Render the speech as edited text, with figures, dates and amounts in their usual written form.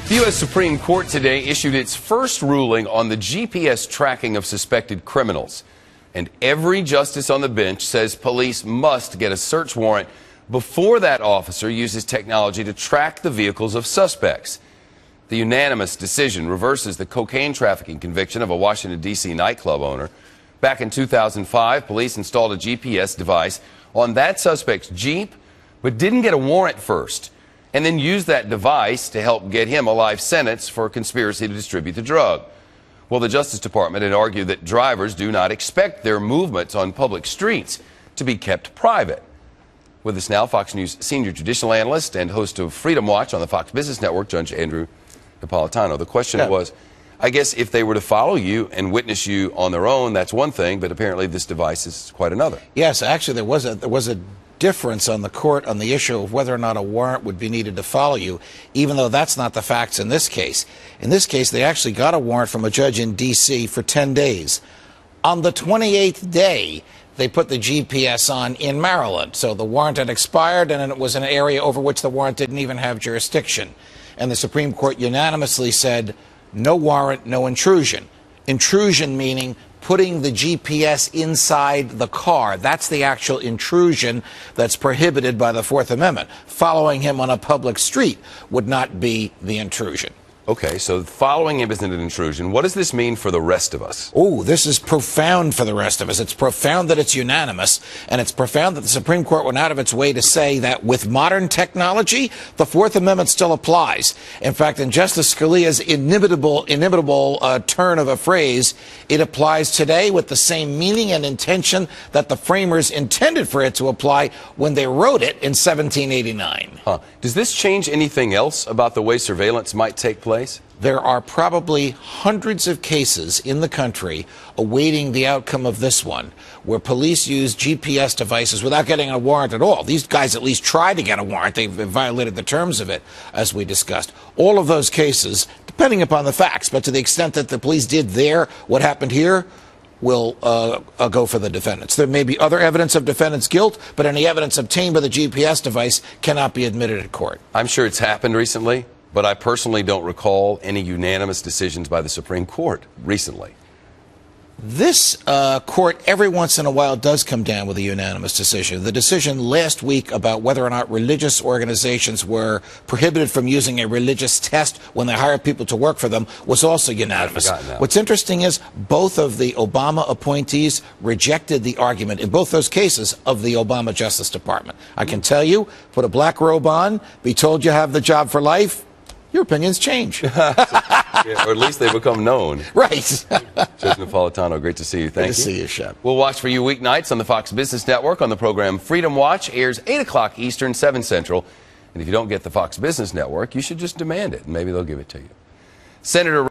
The U.S. Supreme Court today issued its first ruling on the GPS tracking of suspected criminals. And every justice on the bench says police must get a search warrant before that officer uses technology to track the vehicles of suspects. The unanimous decision reverses the cocaine trafficking conviction of a Washington, D.C. nightclub owner. Back in 2005, police installed a GPS device on that suspect's Jeep, but didn't get a warrant first, and then used that device to help get him a life sentence for conspiracy to distribute the drug. Well, the Justice Department had argued that drivers do not expect their movements on public streets to be kept private. With us now, Fox News senior judicial analyst and host of Freedom Watch on the Fox Business Network, Judge Andrew Napolitano. The question was, I guess if they were to follow you and witness you on their own, that's one thing, but apparently this device is quite another. Yes, actually there was a difference on the court on the issue of whether or not a warrant would be needed to follow you, even though that's not the facts in this case. In this case, they actually got a warrant from a judge in D.C. for 10 days. On the 28th day, they put the GPS on in Maryland. So the warrant had expired, and it was an area over which the warrant didn't even have jurisdiction. And the Supreme Court unanimously said, no warrant, no intrusion. Intrusion meaning putting the GPS inside the car. That's the actual intrusion that's prohibited by the Fourth Amendment. Following him on a public street would not be the intrusion. Okay, so following him isn't an intrusion. What does this mean for the rest of us? Oh, this is profound for the rest of us. It's profound that it's unanimous, and it's profound that the Supreme Court went out of its way to say that with modern technology, the Fourth Amendment still applies. In fact, in Justice Scalia's inimitable turn of a phrase, it applies today with the same meaning and intention that the framers intended for it to apply when they wrote it in 1789. Does this change anything else about the way surveillance might take place? There are probably hundreds of cases in the country awaiting the outcome of this one, where police use GPS devices without getting a warrant at all. These guys at least tried to get a warrant. They violated the terms of it, as we discussed. All of those cases, depending upon the facts, but to the extent that the police did there what happened here, will go for the defendants. There may be other evidence of defendant's guilt, but any evidence obtained by the GPS device cannot be admitted at court. I'm sure it's happened recently, but I personally don't recall any unanimous decisions by the Supreme Court recently. This court every once in a while does come down with a unanimous decision. The decision last week about whether or not religious organizations were prohibited from using a religious test when they hired people to work for them was also unanimous. What's interesting is both of the Obama appointees rejected the argument in both those cases of the Obama Justice Department. I can tell you, put a black robe on, be told you have the job for life, your opinions change. Yeah, or at least they become known. Right. Judge Napolitano, great to see you. Thank you. Good to see you, Shep. We'll watch for you weeknights on the Fox Business Network on the program Freedom Watch. Airs 8 o'clock Eastern, 7 Central. And if you don't get the Fox Business Network, you should just demand it, and maybe they'll give it to you. Senator